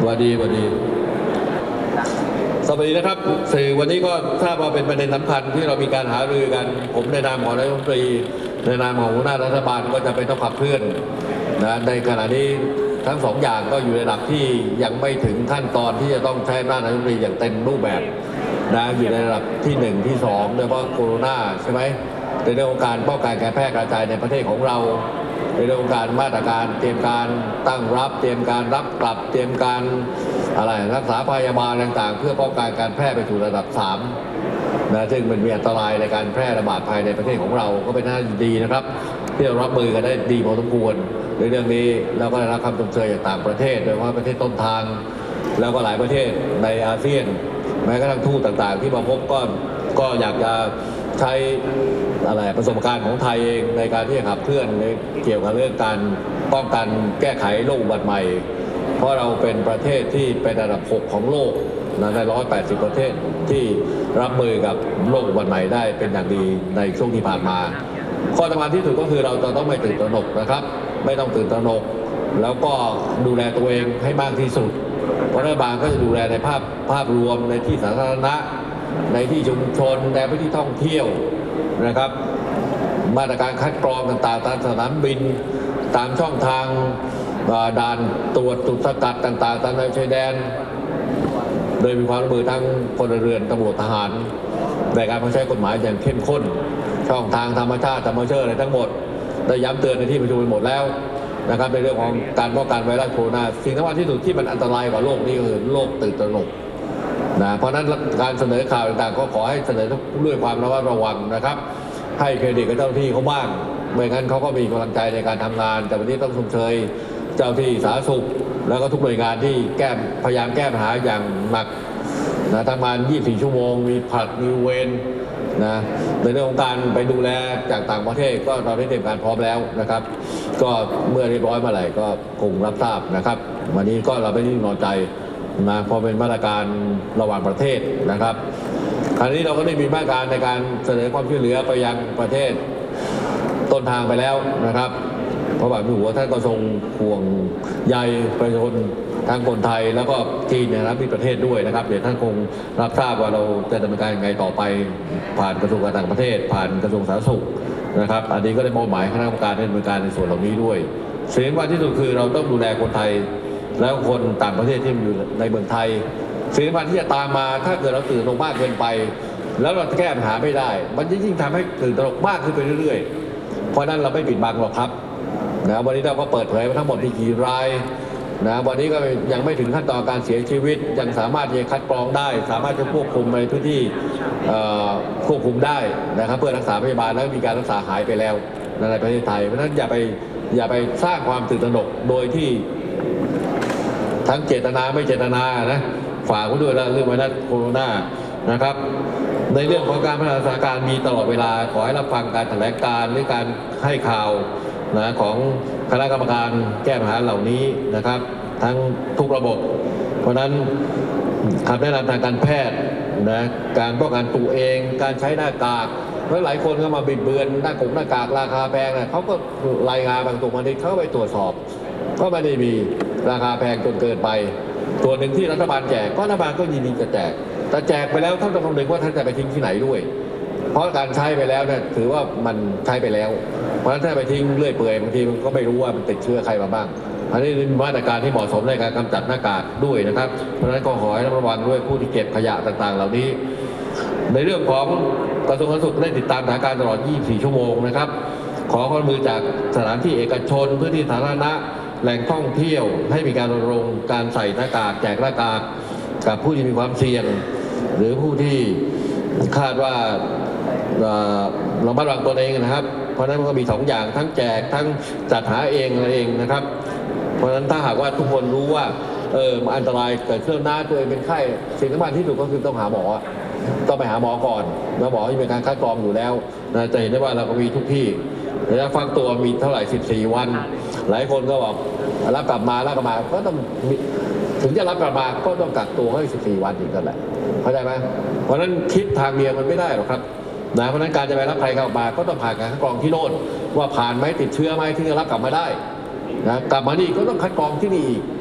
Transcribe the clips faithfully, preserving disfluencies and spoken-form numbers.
วัสดีสวัสดีสวัสดีนะครับสื่อวันนี้ก็ทราบว่าเป็นประเด็นสำคัญที่เรามีการหารือกันผมในนามของนายกรัฐมนตรีในนามของหัวหน้ารัฐบาลก็จะเป็นต้องขับเคลื่อนนะในขณะนี้ทั้งสองอย่างก็อยู่ในระดับที่ยังไม่ถึงขั้นตอนที่จะต้องใช้อำนาจนายกรัฐมนตรีอย่างเต็มรูปแบบนะอยู่ในระดับที่หนึ่งที่สองโดยเฉพาะโควิดใช่ไหมในเรื่องของการป้องกันการแพร่กระจายในประเทศของเราในเรื่องของการมาตรการเตรียมการตั้งรับเตรียมการรับกลับเตรียมการอะไรรักษาพยาบาลต่างๆเพื่อป้องกันการแพร่ไปสู่ระดับสามนะซึ่งมันมีอันตรายในการแพร่ระบาดภายในประเทศของเราก็เป็นหน้าที่ดีนะครับที่เรารับมือกันได้ดีพอสมควรในเรื่องนี้แล้วก็ได้รับคำชมเชยจากต่างประเทศโดยเฉพาะประเทศต้นทางแล้วก็หลายประเทศในอาเซียนแม้กระทั่งทูตต่างๆที่มาพบก็ก็อยากจะใช้อะไรประสบการณ์ของไทยเองในการที่จะขับเคลื่อนในเกี่ยวกับเรื่องการป้องกันแก้ไขโรคอุบัติใหม่เพราะเราเป็นประเทศที่เป็นอันดับหกของโลกในหนึ่งร้อยแปดสิบประเทศที่รับมือกับโรคอุบัติใหม่ได้เป็นอย่างดีในช่วงที่ผ่านมาข้อสำคัญที่สุดก็คือเราจะต้องไม่ตื่นตระหนกนะครับไม่ต้องตื่นตระหนกแล้วก็ดูแลตัวเองให้มากที่สุดเพราะรัฐบาลก็จะดูแลในภาพภาพรวมในที่สาธารณะในที่ชุมชนในพื้นที่ท่องเที่ยวนะครับมาตรการคัดกรองต่างๆตามสนามบินตามช่องทางด่านตรวจจุดสกัดต่างๆตามแนวชายแดนโดยมีความร่วมมือทั้งพลเรือนตำรวจทหารในการบังคับใช้กฎหมายอย่างเข้มข้นช่องทางธรรมชาติธรรมชาติอะไรทั้งหมดได้ย้ำเตือนในที่ประชุมไปหมดแล้วนะครับในเรื่องของการป้องกันไวรัสโคโรนาสิ่งสำคัญที่สุดที่มันอันตรายกว่าโรคนี้คือโรคตื่นตระหนกนะเพราะนั้นการเสนอข่าวต่างๆก็ขอให้เสนอด้วยความระมัดระวังนะครับให้เครดิตกับเจ้าหน้าที่เขาบ้างไม่งั้นเขาก็มีกำลังใจในการทำงานแต่วันนี้ต้องชมเชยเจ้าที่สาธารณสุขแล้วก็ทุกหน่วยงานที่แก้พยายามแก้ปัญหาอย่างหนักนะทำงานยี่สิบสี่ชั่วโมงมีผัดมีเวรนะในเรื่องของการไปดูแลจากต่างประเทศก็เราได้เตรียมการพร้อมแล้วนะครับก็เมื่อเรียบร้อยเมื่อไหร่ก็คงรับทราบนะครับวันนี้ก็เราไม่ได้นอนใจนะพอเป็นมาตรการระหว่างประเทศนะครับคราวนี้เราก็ได้มีมาตรการในการเสนอความช่วยเหลือไปยังประเทศต้นทางไปแล้วนะครับเพราะแบบหัวท่านก็ทรงห่วงใยประชาชนทั้งคนไทยแล้วก็จีนนะครับที่ประเทศด้วยนะครับเดี๋ยวท่านคงรับทราบว่าเราจะดำเนินการยังไงต่อไปผ่านกระทรวงการต่างประเทศผ่านกระทรวงสาธารณสุขนะครับอันนี้ก็ได้มอบหมายคณะกรรมการดำเนินการในส่วนเหล่านี้ด้วยสิ่งสำคัญที่สุดคือเราต้องดูแลคนไทยแล้วคนต่างประเทศที่อยู่ในเมืองไทยสิ่งสำคัญที่จะตามมาถ้าเกิดเราตื่นตระหนกมากเกินไปแล้วเราแก้ปัญหาไม่ได้มันยิ่งทำให้ตื่นตระหนกมากขึ้นไปเรื่อยๆเพราะนั้นเราไม่ปิดบังหรอกครับนะวันนี้เราก็เปิดเผยว่าทั้งหมดมีกี่รายนะวันนี้ก็ยังไม่ถึงขั้นตอนการเสียชีวิตยังสามารถจะคัดกรองได้สามารถจะควบคุมในพื้นที่ควบคุมได้นะครับเพื่อรักษาพยาบาลแล้วมีการรักษาหายไปแล้วในประเทศไทยเพราะฉะนั้นอย่าไปอย่าไปสร้างความตื่นตระหนกโดยที่ทั้งเจตนาไม่เจตนานะฝากไว้ด้วยนะเรื่องไวรัสโคโรนานะครับในเรื่องของการพัฒนาสถานการณ์มีตลอดเวลาขอให้รับฟังการแถลงการหรือการให้ข่าวนะของคณะกรรมการแก้ปัญหาเหล่านี้นะครับทั้งทุกระบบเพราะนั้นคำแนะนำทางการแพทย์นะการป้องกันตัวเองการใช้หน้ากากเพราะหลายคนก็มาบิดเบือนหน้ากากหน้ากากราคาแพงนะเขาก็รายงานบางตัวมาที่เขาไปตรวจสอบก็ไม่ได้มีราคาแพงจนเกินไปตัวหนึ่งที่รัฐบาลแจกก็รัฐบาลก็ยินดีจะแจกแต่แจกไปแล้วท่านต้องคำนึงว่าท่านจะไปทิ้งที่ไหนด้วยเพราะการใช้ไปแล้วเนี่ยถือว่ามันใช้ไปแล้วเพราะฉะนั้นถ้าไปทิ้งเรื่อยเปื่อยบางทีมันก็ไม่รู้ว่ามันติดเชื้อใครมาบ้างอันนี้เป็นมาตรการที่เหมาะสมในการกำจัดหน้ากากด้วยนะครับเพราะฉะนั้นก็ขอให้ระวังด้วยผู้ที่เก็บขยะต่างๆเหล่านี้ในเรื่องของกระทรวงสาธารณสุขได้ติดตามสถานการณ์ตลอดยี่สิบสี่ชั่วโมงนะครับขอความร่วมมือจากสถานที่เอกชนพื้นที่สาธารณะแหล่งท่องเที่ยวให้มีการรณรงค์การใส่หน้ากากแจกหน้ากากกับผู้ที่มีความเสี่ยงหรือผู้ที่คาดว่าเราบ้านวางตัวเองนะครับเพราะฉะนั้นมันก็มีสองอย่างทั้งแจกทั้งจัดหาเองอะไรเองนะครับเพราะฉะนั้นถ้าหากว่าทุกคนรู้ว่าเอออันตรายเกิดขึ้นหน้าตัวเองเป็นไข้สิ่งสำคัญที่สุดก็คือต้องหาหมอต้องไปหาหมอก่อนแล้วหมอที่มีการคัดกรองอยู่แล้วนะจะเห็นได้ว่าเราก็มีทุกที่ระยะฟักตัวมีเท่าไหร่สิบสี่วันหลายคนก็บอกรับกลับมารับกลับมาก็ต้องถึงจะรับกลับมาก็ต้องกักตัวให้สิบสี่วันอีกนั่นแหละเข้าใจไหมเพราะฉะนั้นคิดทางเดียวมันไม่ได้หรอกครับนะเพราะฉะนั้นการจะไปรับใครเข้ามาก็ต้องผ่านการคัดกรองที่โน่นว่าผ่านไหมติดเชื้อไหมที่จะรับกลับมาได้นะกลับมานี่ก็ต้องคัดกรองที่นี่อีก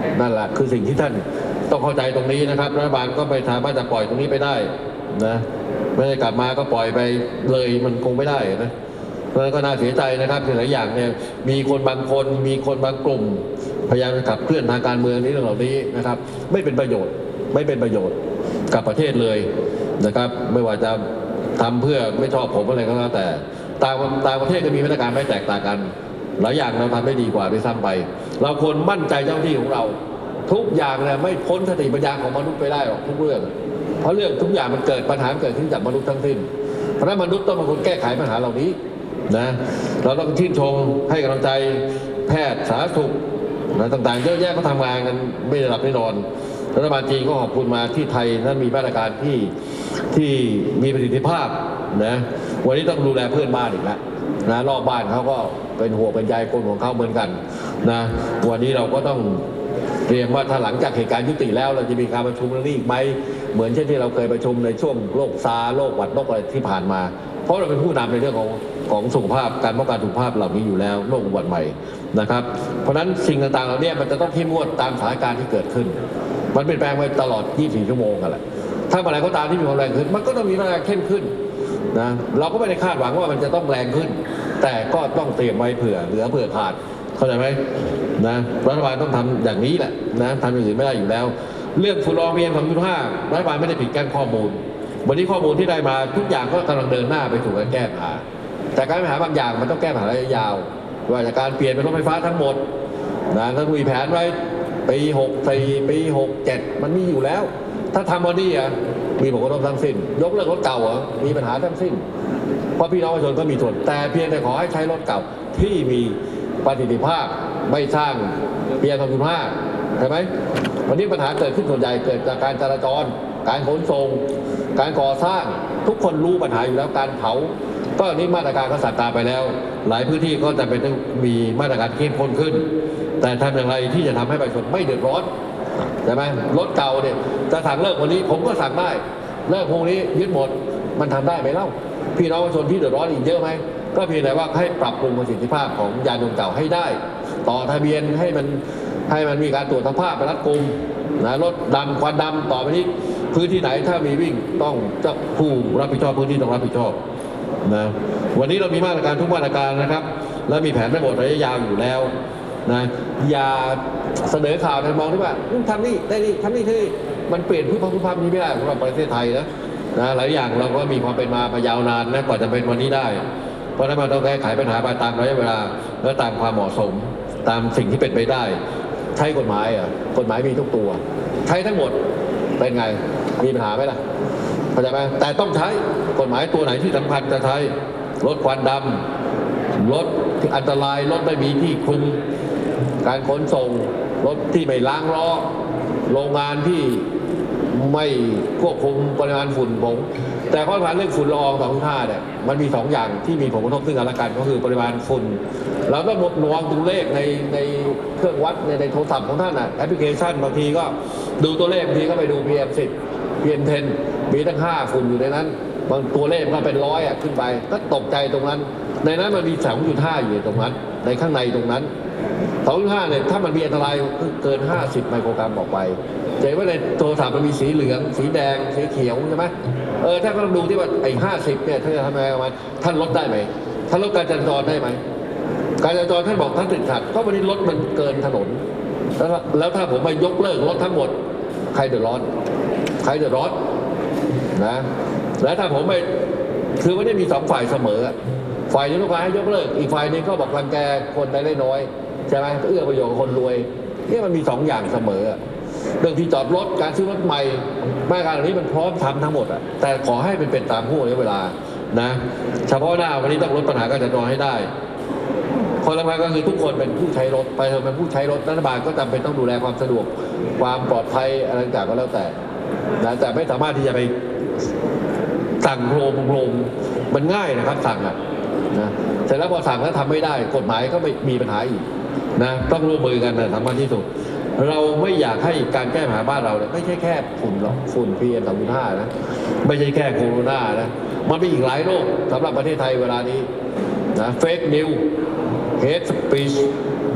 นั่นแหละคือสิ่งที่ท่านต้องเข้าใจตรงนี้นะครับรัฐบาลก็ไปทางว่าจะปล่อยตรงนี้ไปได้นะไม่ได้กลับมาก็ปล่อยไปเลยมันคงไม่ได้นะเพราะฉะนั้นก็น่าเสียใจนะครับหลายอย่างเนี่ยมีคนบางคนมีคนบางกลุ่มพยายามจะขับเคลื่อนทางการเมืองนี้เรื่องเหล่านี้นะครับไม่เป็นประโยชน์ไม่เป็นประโยชน์กับประเทศเลยนะครับไม่ว่าจะทำเพื่อไม่ชอบผมอะไรก็แล้วแต่ต่างต่างประเทศก็มีมาตรการไม่แตกต่างกันหลายอย่างเราทำได้ดีกว่าด้วยซ้ำไปเราควรมั่นใจเจ้าหน้าที่ของเราทุกอย่างเนี่ยไม่พ้นสติปัญญาของมนุษย์ไปได้หรอกทุกเรื่องเพราะเรื่องทุกอย่างมันเกิดปัญหาเกิดขึ้นจากมนุษย์ทั้งสิ้นเพราะฉะนั้นมนุษย์ต้องเป็นคนแก้ไขปัญหาเหล่านี้นะเราต้องชื่นชมให้กำลังใจแพทย์สาธารณสุขนะต่างๆเยอะแยะเขาทำงานกันไม่ได้หลับไม่นอนรัฐบาลจีนก็ขอบคุณมาที่ไทยนั้นมีมาตรการที่ที่มีประสิทธิภาพนะวันนี้ต้องดูแลเพื่อนบ้านอีกแล้วนะรอบบ้านเขาก็เป็นห่วงเป็นใยคนของเขาเหมือนกันนะวันนี้เราก็ต้องเตรียมว่าถ้าหลังจากเหตุการณ์ยุติแล้วเราจะมีการประชุมเรื่องนี้อีกไหมเหมือนเช่นที่เราเคยประชุมในช่วงโรคซาร์โรคหวัดนกอะไรที่ผ่านมาเพราะเราเป็นผู้นำในเรื่องของของสุขภาพการป้องกันสุขภาพเหล่านี้อยู่แล้วโรคอุบัติใหม่นะครับเพราะฉะนั้นสิ่งต่างๆเหล่านี้มันจะต้องเข้มงวดตามสถานการณ์ที่เกิดขึ้นมันเปลี่ยนแปลงไปตลอดยี่สิบสี่ชั่วโมงกันแหละถ้าอะไรก็ตามที่มีความแรงขึ้นมันก็ต้องมีมาตรการเข้มขึ้นนะเราก็ไม่ได้คาดหวังว่ามันจะต้องแรงขึ้นแต่ก็ต้องเตรียมไว้เผื่อเหลือเผื่อขาดเข้าใจไหมนะรัฐบาลต้องทำอย่างนี้แหละนะทำอย่างอื่นไม่ได้อยู่แล้วเรื่องฝุ่นละออง พี เอ็ม สองจุดห้า รัฐบาลไม่ได้ปิดกั้นข้อมูลวันนี้ข้อมูลที่ได้มาทุกอย่างก็กำลังเดินหน้าไปสู่การแก้ปัญหาแต่การแก้ปัญหาบางอย่างมันต้องแก้ปัญหาระยะยาวว่าจากการเปลี่ยนเป็นรถไฟฟ้าทั้งหมดนะถ้ามีแผนไว้ปีหกสี่ปีหกเจ็ดมันมีอยู่แล้วถ้าทำวันนี้อ่ะมีผลกระทบทั้งสิ้นยกเลิกรถเก่าอ่ะมีปัญหาทั้งสิ้นเพราะพี่น้องประชาชนก็มีส่วนแต่เพียงแต่ขอให้ใช้รถเก่าที่มีประสิทธิภาพไม่สร้างเพียง สองจุดห้า ใช่ไหมวันนี้ปัญหาเกิดขึ้นส่วนใหญ่เกิดจากการจราจรการขนส่งการก่อสร้างทุกคนรู้ปัญหาอยู่แล้วการเผาก็นี้มาตรการก็สั่งการไปแล้วหลายพื้นที่ก็จะเป็นต้องมีมาตรการเข้มข้นขึ้นแต่ทำอย่างไรที่จะทำให้ประชาชนไม่เดือดร้อนใช่ไหมรถเก่าเนี่ยจะสั่งเลิกวันนี้ผมก็สั่งได้เลิกพรุ่งนี้ยึดหมดมันทำได้ไหมเล่าพี่น้องประชาชนที่เดือดร้อนอีกเยอะไหมก็เพียงแต่ว่าให้ปรับปรุงประสิทธิภาพของยานยนต์เก่าให้ได้ต่อทะเบียนให้มันให้มันมีการตรวจสภาพเป็นรัดกุมนะรถดำควันดำต่อไปนี้พื้นที่ไหนถ้ามีวิ่งต้องเจ้าผู้รับผิดชอบพื้นที่ต้องรับผิดชอบนะวันนี้เรามีมาตรการทุกมาตรการนะครับและมีแผนระบบระยะยาวอยู่แล้วนะอย่าเสนอข่าวในมองที่ว่าทำนี่ได้นี่ทำนี่ที่มันเปลี่ยนผู้พังผู้พังนี้ไม่ได้สำหรับประเทศไทยนะนะหลายอย่างเราก็มีความเป็นมามายาวนานนะกว่าจะเป็นวันนี้ได้เพราะฉะนั้นมันต้องแก้ไขปัญหาไปตามระยะเวลาและตามความเหมาะสมตามสิ่งที่เป็นไปได้ใช้กฎหมายอ่ะกฎหมายมีทุกตัวใช้ทั้งหมดเป็นไงมีปัญหาไหมล่ะเข้าใจไหมแต่ต้องใช้กฎหมายตัวไหนที่สำคัญจะใช้ลดควันดำลดอันตรายรถไม่มีที่คลุมการขนส่งรถที่ไม่ล้างล้อโรงงานที่ไม่ควบคุมปริมาณฝุ่นผงแต่ข้อความเรื่องฝุ่นละอองสองจุดห้าเนี่ยมันมีสองอย่างที่มีผลกระทบซึ่งกันและกันก็คือปริมาณฝุ่นเราต้องระวังตัวเลขในในเครื่องวัดในในโทรศัพท์ของท่านอ่ะแอปพลิเคชันบางทีก็ดูตัวเลขบางทีก็ไปดู พี เอ็ม สิบ พี เอ็ม สิบ มีตั้งห้าฝุ่นอยู่ในนั้นบางตัวเลขมันเป็นร้อยอ่ะขึ้นไปก็ตกใจตรงนั้นในนั้นมันมี สองจุดห้า อยู่ตรงนั้นในข้างในตรงนั้น สองจุดห้า เนี่ยถ้ามันมีอันตรายเกินห้าสิบไมโครกรัมออกไปจะเห็นว่าในโทรศัพท์มันมีสีเหลืองสีแดงสีเขียวใช่ไหมเออถ้าก็ต้องดูที่ว่าไอ้ห้าสิบเนี่ยท่านจะทำยังไงมาท่านลดได้ไหมท่านลดการจราจรได้ไหมการจราจรท่านบอกท่านติดขัดก็วันนี้รถมันเกินถนนแล้วแล้วถ้าผมมายกเลิกรถทั้งหมดใครเดือดร้อนใครเดือดร้อนนะแล้วถ้าผมไปคือวันนี้มีสองฝ่ายเสมอฝ่ายนึงต้องการให้ยกเลิกอีกฝ่ายนึงก็บอกรังแกคนได้น้อยใช่ไหมเอื้อประโยชน์กับคนรวยนี่มันมีสองอย่างเสมอเรื่องที่จอดรถการซื้อรถใหม่มาตรการเหล่านี้มันพร้อมทำทั้งหมดอ่ะแต่ขอให้เป็นเป็นตามห่วงระยะเวลานะเฉพาะหน้าวันนี้ต้องลดปัญหาการจราจรให้ได้ข้อสำคัญก็คือทุกคนเป็นผู้ใช้รถไปเถอะเป็นผู้ใช้รถรัฐบาลก็จำเป็นต้องดูแลความสะดวกความปลอดภัยอะไรต่างๆก็แล้วแต่นะแต่ไม่สามารถที่จะไปสั่งโครมโครมมันง่ายนะครับสั่งอ่ะนะเสร็จแล้วพอสั่งแล้วทำไม่ได้กฎหมายก็ไม่มีปัญหาอีกนะต้องร่วมมือกันนะสำคัญที่สุดเราไม่อยากให้การแก้ปัญหาบ้านเราเนี่ยไม่ใช่แค่ฝุ่นหรอกฝุ่น พี เอ็ม สองจุดห้า นะไม่ใช่แค่โควิดนะมันมีอีกหลายโรคสำหรับประเทศไทยเวลานี้นะเฟกนิวเฮดสปีช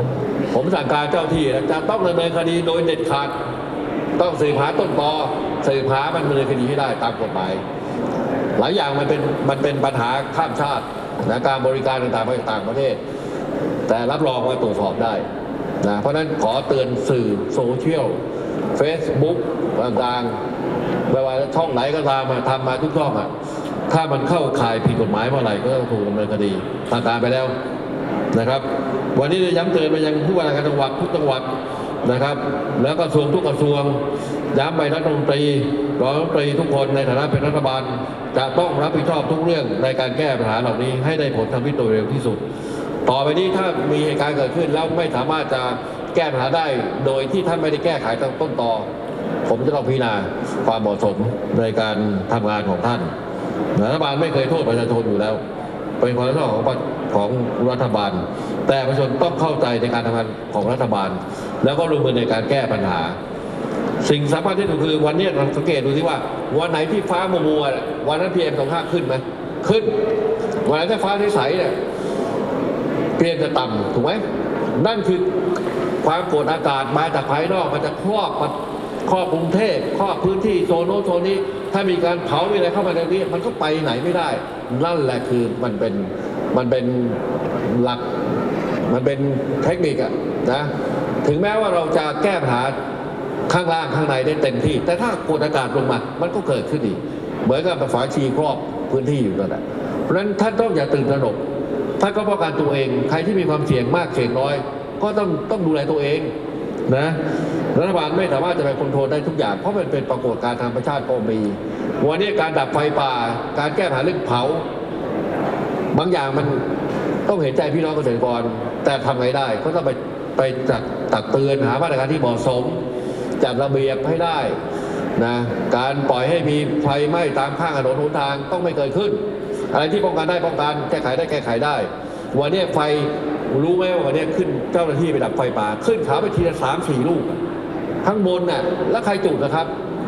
ผมสั่งการเจ้าที่จะต้องดำเนินคดีโดยเด็ดขาดต้องสืบหาต้นตอสืบหามันดำเนินคดีให้ได้ตามกฎหมายหลายอย่างมันเป็นมันเป็นปัญหาข้ามชาตินะการบริการต่างๆต่างประเทศแต่รับรองว่าตรวจสอบได้นะเพราะฉะนั้นขอเตือนสื่อโซเชียลเฟซบุ๊กต่างๆไม่ว่าช่องไหนก็ตามมาทำมาทุกช่องอ่ะถ้ามันเข้าข่ายผิดกฎหมายเมื่อไหร่ก็ต้องถูกดำเนินคดีทางการไปแล้วนะครับวันนี้ย้ำเตือนไปยังผู้ว่าราชการจังหวัดทุกจังหวัดนะครับแล้วก็กระทรวงทุกกระทรวงย้ำไปรัฐมนตรีรองรัฐมนตรีทุกคนในฐานะเป็นรัฐบาลจะต้องรับผิดชอบทุกเรื่องในการแก้ปัญหาเหล่านี้ให้ได้ผลทำให้โดยเร็วที่สุดต่อไปนี้ถ้ามีเหตุการณ์เกิดขึ้นแล้วไม่สามารถจะแก้ปัญหาได้โดยที่ท่านไม่ได้แก้ไขตั้งต้นตอผมจะต้องพิจารณาความเหมาะสมในการทำงานของท่านรัฐบาลไม่เคยโทษประชาชนอยู่แล้วเป็นความรับผิดชอบของของรัฐบาลแต่ประชาชนต้องเข้าใจในการทำงานของรัฐบาลแล้วก็ลงมือในการแก้ปัญหาสิ่งสำคัญที่สุดคือวันนี้เราสังเกตดูที่ว่าวันไหนที่ฟ้ามัวๆวันนั้นพีเอ็มสองห้าขึ้นไหมขึ้นวันไหนที่ฟ้าใสๆเนี่ยพีเอ็มจะต่ำถูกไหมนั่นคือความกดอากาศมาจากภายนอกมันจะครอบครอบกรุงเทพครอบพื้นที่โซนโน้นโซนนี้ถ้ามีการเผามีอะไรเข้ามาในนี้มันก็ไปไหนไม่ได้นั่นแหละคือมันเป็นมันเป็นหลักมันเป็นเทคนิคอะนะถึงแม้ว่าเราจะแก้ปัญหาข้างล่างข้างในได้เต็มที่แต่ถ้ากดอากาศลงมามันก็เกิดขึ้นอีกเหมือนกับฝาชีครอบพื้นที่อยู่นั่นแหละเพราะฉะนั้นท่านต้องอย่าตื่นตระหนกท่านก็ป้องกันตัวเองใครที่มีความเสี่ยงมากเสี่ยงน้อยก็ต้องต้องดูแลตัวเองนะรัฐบาลไม่สามารถจะไปคอนโทรลได้ทุกอย่างเพราะมันเป็นปรากฏการณ์ธรรมชาติก็มีวันนี้การดับไฟป่าการแก้ปัญหาเรื่องเผาบางอย่างมันต้องเห็นใจพี่น้องเกษตรกรแต่ทำไงได้ก็ต้องไปไปจัดตักเตือนหามาตรการที่เหมาะสมจัดระเบียบให้ได้นะการปล่อยให้มีไฟไหม้ตามข้างถนนหนทางต้องไม่เกิดขึ้นอะไรที่ป้องกันได้ป้องกันแก้ไขได้แก้ไขได้วันนี้ไฟรู้ไหมว่าวันนี้ขึ้นเจ้าหน้าที่ไปดับไฟป่าขึ้นขาไปทีละสามสี่ลูกข้างบนน่ะแล้วใครจุดนะครับ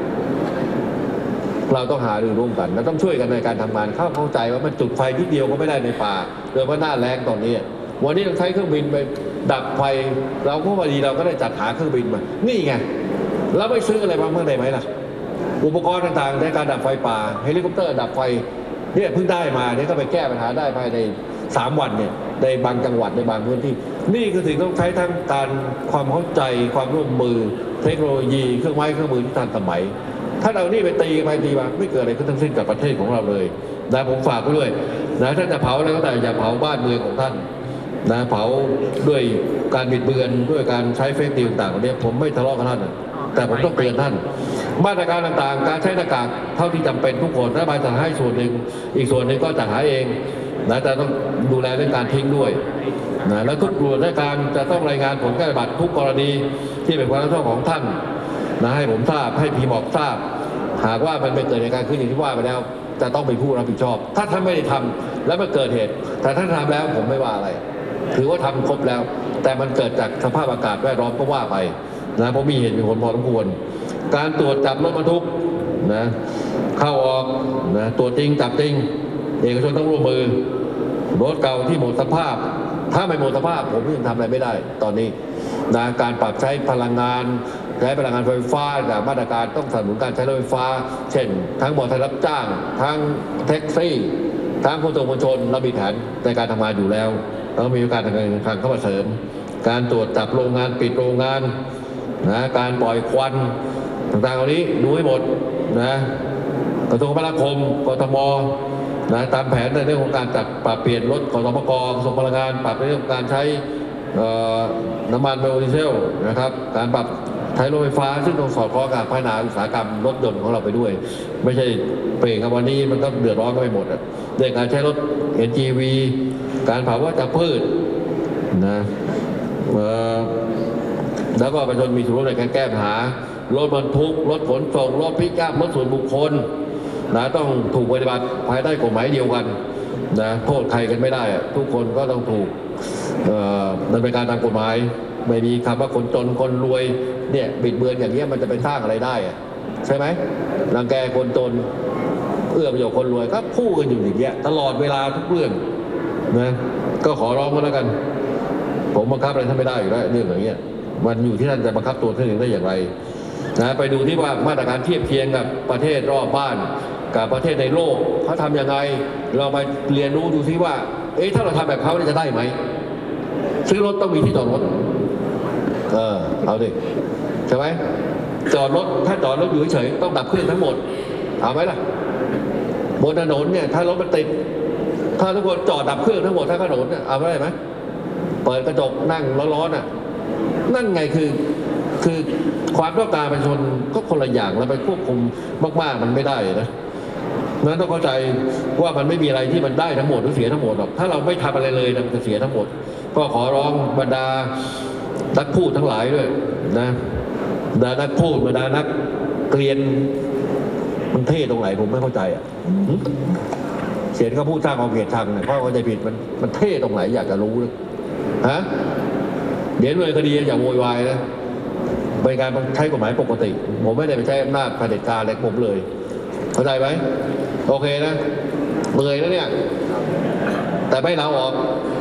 เราต้องหารือร่วมกันและต้องช่วยกันในการทำงานเข้าเข้าใจว่ามันจุดไฟที่เดียวก็ไม่ได้ในป่าโดยเฉพาะหน้าแล้งตอนนี้วันนี้เราใช้เครื่องบินไปดับไฟเราก็พอดีเราก็ได้จัดหาเครื่องบินมานี่ไงแล้วไม่ซื้ออะไรมาเมื่อใดไหมล่ะอุปกรณ์ต่างๆในการดับไฟป่าเฮลิคอปเตอร์ดับไฟเนี่ยเพิ่งได้มาเนี่ยก็ไปแก้ปัญหาได้ภายในสามวันเนี่ยในบางจังหวัดในบางพื้นที่นี่คือสิ่งต้องใช้ทั้งการความเข้าใจความร่วมมือเทคโนโลยีเครื่องไม้เครื่องมือที่ทันสมัยถ้าเรานี่ไปตีไปตีมาไม่เกิดอะไรขึ้นทั้งสิ้นกับประเทศของเราเลยนะผมฝากไว้ด้วยนะถ้าจะเผาอะไรก็แต่อย่าเผาบ้านเมืองของท่านนะเผาด้วยการบิดเบือนด้วยการใช้เฟซนิวต่างๆเนี่ยผมไม่ทะเลาะกับท่านแต่ผมต้องเตือนท่านมาตรการต่างๆการใช้หน้ากากเท่าที่จำเป็นทุกคนรัฐบาลจัดให้ส่วนหนึ่งอีกส่วนหนึ่งก็จัดหาเองนะแต่ต้องดูแลเรื่องการทิ้งด้วยนะและทุกหน่วยราชการจะต้องรายงานผลการปฏิบัติทุกกรณีที่เป็นความรับผิดชอบของท่านนะให้ผมทราบให้พีมอกทราบหากว่ามันเป็นเกิดเหตุการณ์ขึ้นอย่างที่ว่าไปแล้วจะต้องเป็นผู้รับผิดชอบถ้าท่านไม่ได้ทำแล้วมันเกิดเหตุแต่ท่านทำแล้วผมไม่ว่าอะไรถือว่าทำครบแล้วแต่มันเกิดจากสภาพอากาศแวดล้อมก็ว่าไปนะเพราะมีเหตุมีผลพอสมควรการตรวจจับรถบรรทุกนะเข้าออกนะตรวจจริงจับจริงเอกชนต้องร่วมมือรถเก่าที่หมดสภาพถ้าไม่หมดสภาพผมยังทำอะไรไม่ได้ตอนนี้นะการปรับใช้พลังงานใช้พลังงานไฟฟ้าจากมาตรการต้องสนับสนุนการใช้รถไฟฟ้าเช่นทั้งบริษัทรับจ้างทั้งแท็กซี่ทั้งขนส่งมวลชนเรามีแผนในการทำงานอยู่แล้วแล้วมีการทำงานคลังเข้ามาเสริมการตรวจจับโรงงานปิดโรงงานนะการปล่อยควันต่างๆเหล่านี้ดูให้หมดนะกระทรวงคมนาคมกทมนะตามแผนในเรื่องของการจัดปรับเปลี่ยนรถขอสมกกระทรวงพลังงานปรับในเรื่องของการใช้น้ำมันไบโอดีเซลนะครับการปรับใช้รถไฟฟ้าซึ่งต้องสอดคล้องกับพัฒนาอุตสาหกรรมรถยนต์ของเราไปด้วยไม่ใช่เปลี่ยนกับวันนี้มันก็เดือดร้อนกันไปหมดอ่ะเรื่องการใช้รถ เอ็น จี วี การเผาวัชพืชนะแล้วก็ประชาชนมีส่วนร่วมในการแก้ปัญหารถบรรทุกรถขนส่งรถพิกอัพรถส่วนบุคคลนะต้องถูกปฏิบัติภายใต้กฎหมายเดียวกันนะโทษใครกันไม่ได้ทุกคนก็ต้องถูกดำเนินการตามกฎหมายไม่มีคำว่าคนจนคนรวยเนี่ยบิดเบือนอย่างนี้มันจะไปสร้างอะไรได้ใช่ไหมรังแกคนจนเอื้อประโยชน์คนรวยก็พูดกันอยู่อย่างเงี้ยตลอดเวลาทุกเรื่องนะก็ขอร้องมาแล้วกันผมบังคับอะไรท่านไม่ได้อยู่แล้วเรื่องอย่างเงี้ยมันอยู่ที่ท่านจะบังคับตัวท่านเองได้อย่างไรนะไปดูที่ว่ามาตรการเทียบเคียงกับประเทศรอบบ้านกับประเทศในโลกเขาทำยังไงเราไปเรียนรู้ดูซิว่าเอ๊ะถ้าเราทำแบบเขาจะได้ไหมซื้อรถต้องมีที่จอดรถเออเอาดิใช่ไหมจอดรถถ้าจอดรถอยู่เฉยต้องดับเครื่องทั้งหมดเอาไหมล่ะบนถนนเนี่ยถ้ารถมันติดถ้าทุกคนจอดดับเครื่องทั้งหมดทั้งถนนเนี่ยเอาได้ไหมเปิดกระจกนั่งร้อนๆอ่ะนั่นไงคือคือความต้องการประชาชนก็คนละอย่างแล้วไปควบคุมมากๆมันไม่ได้นะนั้นต้องเข้าใจว่ามันไม่มีอะไรที่มันได้ทั้งหมดหรือเสียทั้งหมดหรอกถ้าเราไม่ทำอะไรเลยมันจะเสียทั้งหมดก็ขอร้องบรรดานักพูดทั้งหลายด้วยนะบรรดานักพูดบรรดานักเกรียนมันเท่ตรงไหนผมไม่เข้าใจอ่ะเสียงเขาพูดสร้างความเกลียดชังเนี่ยเพราะเขาใจผิดมันมันเท่ตรงไหนอยากจะรู้เลยฮะเดี๋ยวเลยคดีอย่าโวยวายนะเป็นการใช้กฎหมายปกติผมไม่ได้ไปใช้อำนาจเผด็จการอะไรผมเลยเข้าใจไหมโอเคนะเมื่อยแล้วเนี่ยแต่ไม่ลาออก